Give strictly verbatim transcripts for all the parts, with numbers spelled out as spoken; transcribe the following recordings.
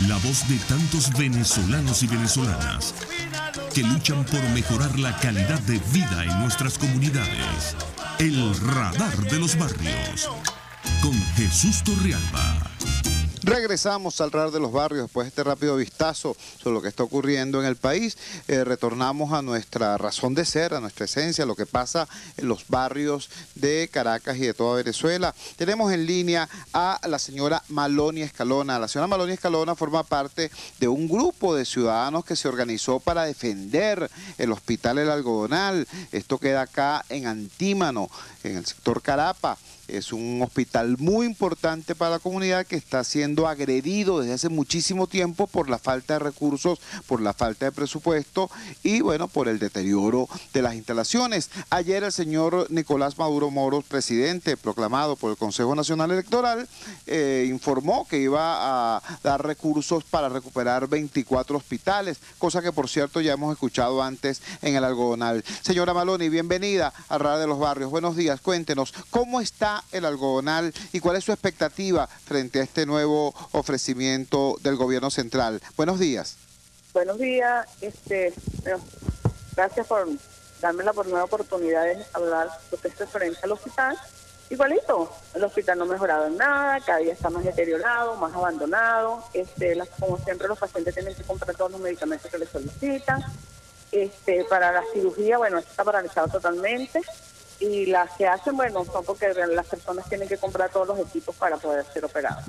La voz de tantos venezolanos y venezolanas que luchan por mejorar la calidad de vida en nuestras comunidades. El Radar de los Barrios, con Jesús Torrealba. Regresamos al Radar de los Barrios después de este rápido vistazo sobre lo que está ocurriendo en el país. Eh, retornamos a nuestra razón de ser, a nuestra esencia, lo que pasa en los barrios de Caracas y de toda Venezuela. Tenemos en línea a la señora Maloni Escalona. La señora Maloni Escalona forma parte de un grupo de ciudadanos que se organizó para defender el Hospital El Algodonal. Esto queda acá en Antímano, en el sector Carapa. Es un hospital muy importante para la comunidad que está siendo agredido desde hace muchísimo tiempo por la falta de recursos, por la falta de presupuesto y, bueno, por el deterioro de las instalaciones. Ayer el señor Nicolás Maduro Moros, presidente proclamado por el Consejo Nacional Electoral, eh, informó que iba a dar recursos para recuperar veinticuatro hospitales, cosa que, por cierto, ya hemos escuchado antes en el Algodonal. Señora Maloni, bienvenida al Radar de los Barrios. Buenos días, cuéntenos, ¿cómo está el Algodonal y cuál es su expectativa frente a este nuevo ofrecimiento del gobierno central? Buenos días. Buenos días, este, bueno, gracias por darme la nueva oportunidad de hablar lo que es referente al hospital. Igualito, el hospital no ha mejorado en nada, cada día está más deteriorado, más abandonado, este, las, como siempre los pacientes tienen que comprar todos los medicamentos que les solicitan. Este, para la cirugía, bueno, esto está paralizado totalmente. Y las que hacen, bueno, son porque las personas tienen que comprar todos los equipos para poder ser operados.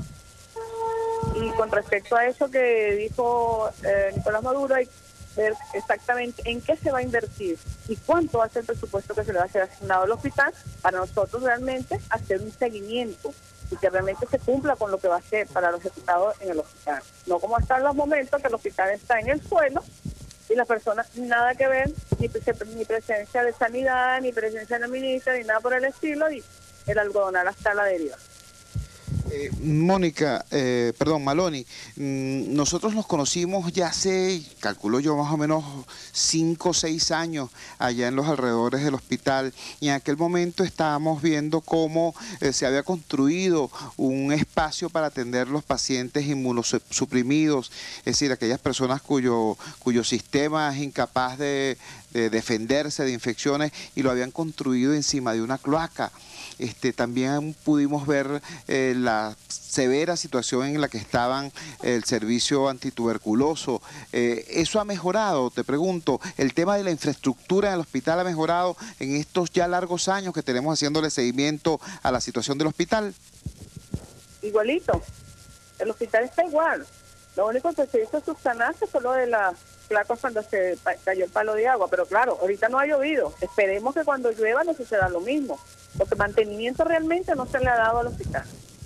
Y con respecto a eso que dijo eh, Nicolás Maduro, hay que ver exactamente en qué se va a invertir y cuánto va a ser el presupuesto que se le va a ser asignado al hospital para nosotros realmente hacer un seguimiento y que realmente se cumpla con lo que va a ser para los ejecutados en el hospital. No como hasta en los momentos que el hospital está en el suelo y las personas nada que ver, ni, ni presencia de sanidad, ni presencia de la ministra, ni nada por el estilo, y el Algodonal hasta la deriva. Eh, Mónica, eh, perdón, Maloni, mmm, nosotros nos conocimos ya hace, calculo yo, más o menos cinco o seis años allá en los alrededores del hospital, y en aquel momento estábamos viendo cómo eh, se había construido un espacio para atender los pacientes inmunosuprimidos, es decir, aquellas personas cuyo, cuyo sistema es incapaz de, de defenderse de infecciones, y lo habían construido encima de una cloaca. Este, también pudimos ver eh, la severa situación en la que estaban el servicio antituberculoso. Eh, ¿Eso ha mejorado? Te pregunto, ¿el tema de la infraestructura en el hospital ha mejorado en estos ya largos años que tenemos haciéndole seguimiento a la situación del hospital? Igualito, el hospital está igual. Lo único que se hizo subsanarse fue lo de las placas cuando se cayó el palo de agua, pero claro, ahorita no ha llovido. Esperemos que cuando llueva no suceda lo mismo, porque mantenimiento realmente no se le ha dado al hospital.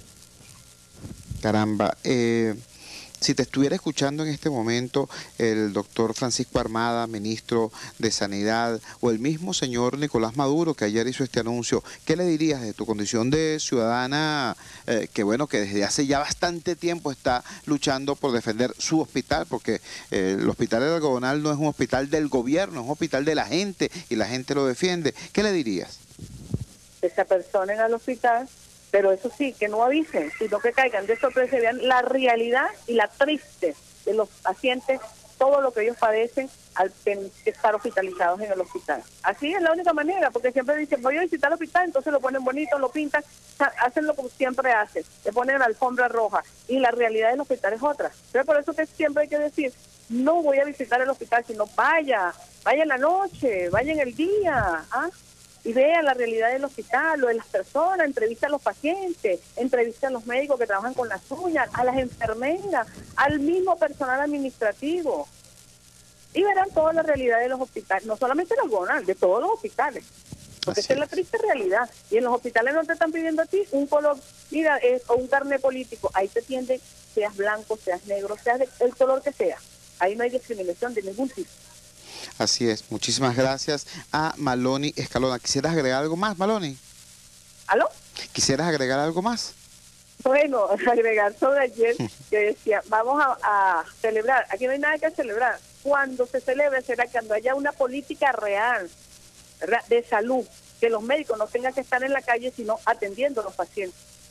Caramba, eh, si te estuviera escuchando en este momento el doctor Francisco Armada, ministro de Sanidad, o el mismo señor Nicolás Maduro, que ayer hizo este anuncio, ¿qué le dirías de tu condición de ciudadana eh, que, bueno, que desde hace ya bastante tiempo está luchando por defender su hospital? Porque eh, el Hospital del Algodonal no es un hospital del gobierno, es un hospital de la gente, y la gente lo defiende. ¿Qué le dirías? Que se apersonen al hospital, pero eso sí, que no avisen, sino que caigan de sorpresa y vean la realidad y la triste de los pacientes, todo lo que ellos padecen al tener que estar hospitalizados en el hospital. Así es la única manera, porque siempre dicen, voy a visitar el hospital, entonces lo ponen bonito, lo pintan, hacen lo que siempre hacen, le ponen la alfombra roja, y la realidad del hospital es otra. Entonces por eso que siempre hay que decir, no voy a visitar el hospital, sino vaya, vaya en la noche, vaya en el día, ¿ah? Y vea la realidad del hospital, lo de las personas, entrevista a los pacientes, entrevista a los médicos que trabajan con las uñas, a las enfermeras, al mismo personal administrativo. Y verán toda la realidad de los hospitales, no solamente el Algodonal, de todos los hospitales. Porque esa es la triste realidad. Y en los hospitales no te están pidiendo a ti un color, mira, es, o un carnet político. Ahí te tienden, seas blanco, seas negro, seas de, el color que sea. Ahí no hay discriminación de ningún tipo. Así es, muchísimas gracias a Maloni Escalona. ¿Quisieras agregar algo más, Maloni? ¿Aló? ¿Quisieras agregar algo más? Bueno, agregar sobre ayer que decía, vamos a, a celebrar, aquí no hay nada que celebrar. Cuando se celebre será cuando haya una política real, ¿verdad?, de salud, que los médicos no tengan que estar en la calle, sino atendiendo a los pacientes.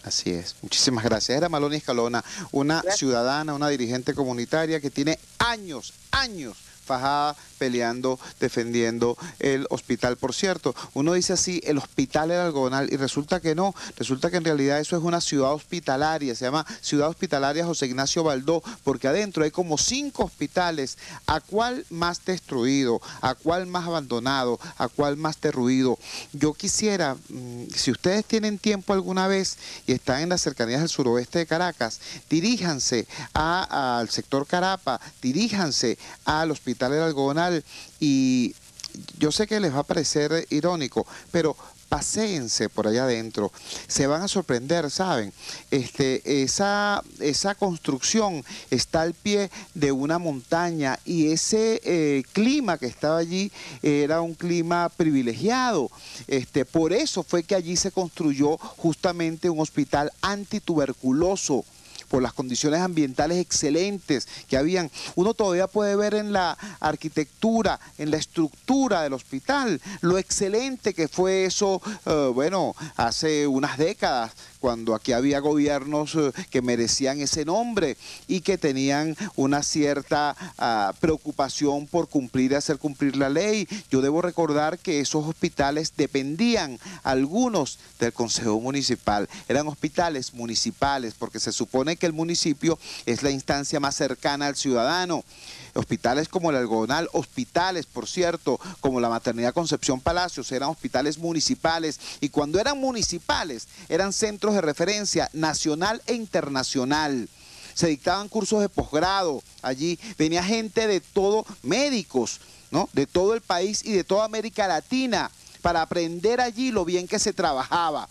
Así es. Muchísimas gracias. Era Maloni Escalona, una Gracias. ciudadana, una dirigente comunitaria que tiene años, años fajada peleando, defendiendo el hospital. Por cierto, uno dice así, el hospital era algodonal, y resulta que no, resulta que en realidad eso es una ciudad hospitalaria, se llama Ciudad Hospitalaria José Ignacio Baldó, porque adentro hay como cinco hospitales, a cuál más destruido, a cuál más abandonado, a cuál más derruido. Yo quisiera, si ustedes tienen tiempo alguna vez y están en las cercanías del suroeste de Caracas, diríjanse a, al sector Carapa, diríjanse al hospital del algodonal, y yo sé que les va a parecer irónico, pero paséense por allá adentro, se van a sorprender, ¿saben? Este, esa, esa construcción está al pie de una montaña, y ese eh, clima que estaba allí era un clima privilegiado. Este, por eso fue que allí se construyó justamente un hospital antituberculoso, por las condiciones ambientales excelentes que habían. Uno todavía puede ver en la arquitectura, en la estructura del hospital, lo excelente que fue eso, eh, bueno, hace unas décadas, cuando aquí había gobiernos eh, que merecían ese nombre y que tenían una cierta uh, preocupación por cumplir y hacer cumplir la ley. Yo debo recordar que esos hospitales dependían, algunos, del Consejo Municipal. Eran hospitales municipales, porque se supone que el municipio es la instancia más cercana al ciudadano. Hospitales como el Algodonal, hospitales, por cierto, como la Maternidad Concepción Palacios, eran hospitales municipales, y cuando eran municipales, eran centros de referencia nacional e internacional. Se dictaban cursos de posgrado, allí venía gente de todo, médicos, ¿no?, de todo el país y de toda América Latina, para aprender allí lo bien que se trabajaba.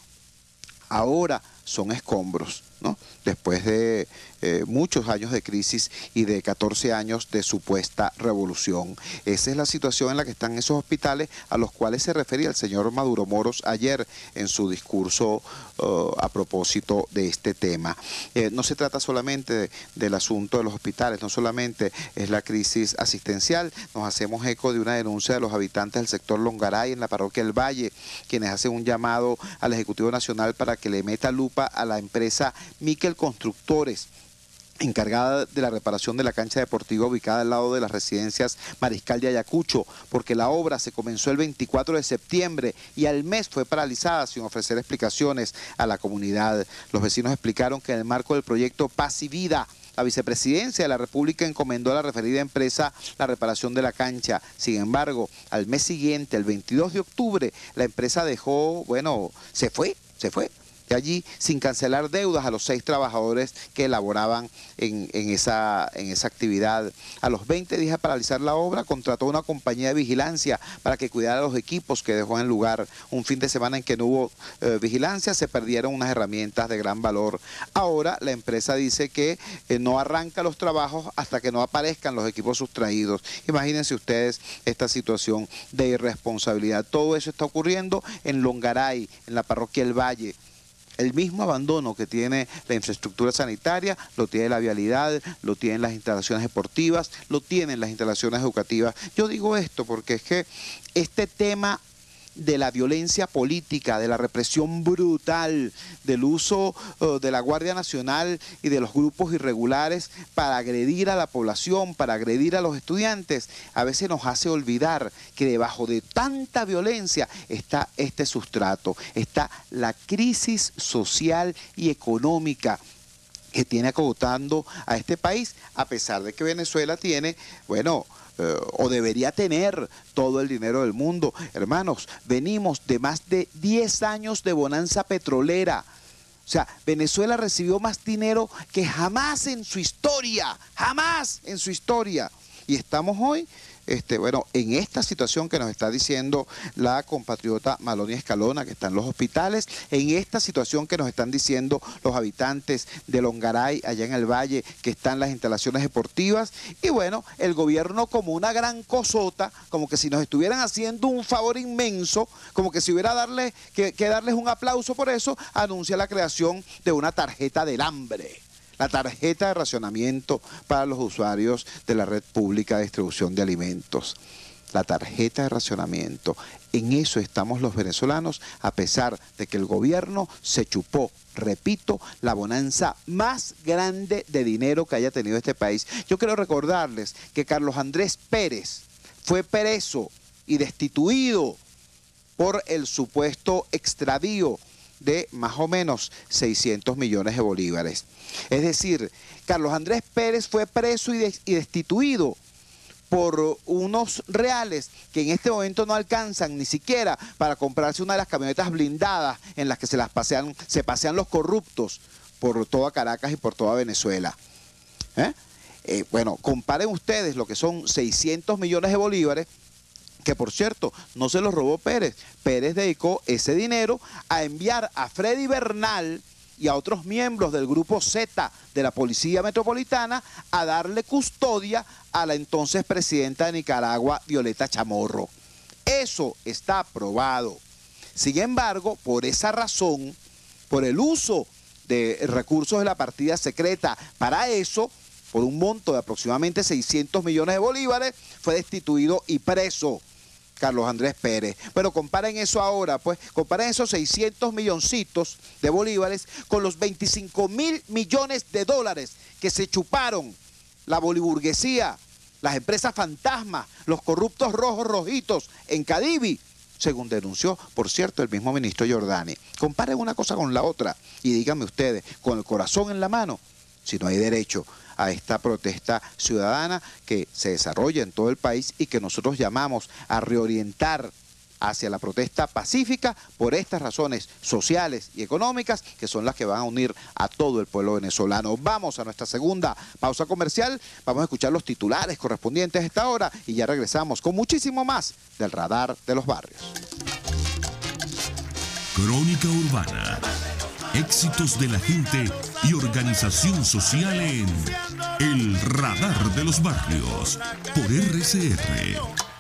Ahora son escombros, ¿no?, después de eh, muchos años de crisis y de catorce años de supuesta revolución. Esa es la situación en la que están esos hospitales, a los cuales se refería el señor Maduro Moros ayer en su discurso uh, a propósito de este tema. Eh, no se trata solamente de, del asunto de los hospitales, no solamente es la crisis asistencial. Nos hacemos eco de una denuncia de los habitantes del sector Longaray en la parroquia El Valle, quienes hacen un llamado al Ejecutivo Nacional para que le meta lupa a la empresa Miquel Constructores, encargada de la reparación de la cancha deportiva ubicada al lado de las residencias Mariscal de Ayacucho, porque la obra se comenzó el veinticuatro de septiembre y al mes fue paralizada sin ofrecer explicaciones a la comunidad. Los vecinos explicaron que en el marco del proyecto Paz y Vida, la vicepresidencia de la República encomendó a la referida empresa la reparación de la cancha. Sin embargo, al mes siguiente, el veintidós de octubre, la empresa dejó, bueno, se fue, se fue. allí sin cancelar deudas a los seis trabajadores que elaboraban en, en, esa, en esa actividad. A los veinte días de paralizar la obra, contrató una compañía de vigilancia para que cuidara los equipos que dejó en el lugar. Un fin de semana en que no hubo eh, vigilancia, se perdieron unas herramientas de gran valor. Ahora la empresa dice que eh, no arranca los trabajos hasta que no aparezcan los equipos sustraídos. Imagínense ustedes esta situación de irresponsabilidad. Todo eso está ocurriendo en Longaray, en la parroquia El Valle. El mismo abandono que tiene la infraestructura sanitaria, lo tiene la vialidad, lo tienen las instalaciones deportivas, lo tienen las instalaciones educativas. Yo digo esto porque es que este tema de la violencia política, de la represión brutal, del uso uh, de la Guardia Nacional y de los grupos irregulares para agredir a la población, para agredir a los estudiantes, a veces nos hace olvidar que debajo de tanta violencia está este sustrato, está la crisis social y económica que tiene acotando a este país, a pesar de que Venezuela tiene, bueno, eh, o debería tener todo el dinero del mundo. Hermanos, venimos de más de diez años de bonanza petrolera. O sea, Venezuela recibió más dinero que jamás en su historia, jamás en su historia. Y estamos hoy, este, bueno, en esta situación que nos está diciendo la compatriota Maloni Escalona, que está en los hospitales, en esta situación que nos están diciendo los habitantes de Longaray, allá en el Valle, que están las instalaciones deportivas, y bueno, el gobierno como una gran cosota, como que si nos estuvieran haciendo un favor inmenso, como que si hubiera darle, que, que darles un aplauso por eso, anuncia la creación de una tarjeta del hambre. La tarjeta de racionamiento para los usuarios de la red pública de distribución de alimentos. la tarjeta de racionamiento. En eso estamos los venezolanos, a pesar de que el gobierno se chupó, repito, la bonanza más grande de dinero que haya tenido este país. Yo quiero recordarles que Carlos Andrés Pérez fue preso y destituido por el supuesto extravío de más o menos seiscientos millones de bolívares. Es decir, Carlos Andrés Pérez fue preso y, de, y destituido por unos reales que en este momento no alcanzan ni siquiera para comprarse una de las camionetas blindadas en las que se las pasean, se pasean los corruptos por toda Caracas y por toda Venezuela. ¿Eh? Eh, bueno, comparen ustedes lo que son seiscientos millones de bolívares, que por cierto, no se los robó Pérez. Pérez dedicó ese dinero a enviar a Freddy Bernal y a otros miembros del grupo Z de la Policía Metropolitana a darle custodia a la entonces presidenta de Nicaragua, Violeta Chamorro. Eso está probado. Sin embargo, por esa razón, por el uso de recursos de la partida secreta para eso, por un monto de aproximadamente seiscientos millones de bolívares, fue destituido y preso Carlos Andrés Pérez. Pero comparen eso ahora, pues, comparen esos seiscientos milloncitos de bolívares con los veinticinco mil millones de dólares que se chuparon la boliburguesía, las empresas fantasmas, los corruptos rojos rojitos en Cadivi, según denunció, por cierto, el mismo ministro Giordani. Comparen una cosa con la otra y díganme ustedes, con el corazón en la mano, si no hay derecho a esta protesta ciudadana que se desarrolla en todo el país y que nosotros llamamos a reorientar hacia la protesta pacífica por estas razones sociales y económicas que son las que van a unir a todo el pueblo venezolano. Vamos a nuestra segunda pausa comercial, vamos a escuchar los titulares correspondientes a esta hora y ya regresamos con muchísimo más del Radar de los Barrios. Crónica Urbana. Éxitos de la gente y organización social en El Radar de los Barrios por R C R.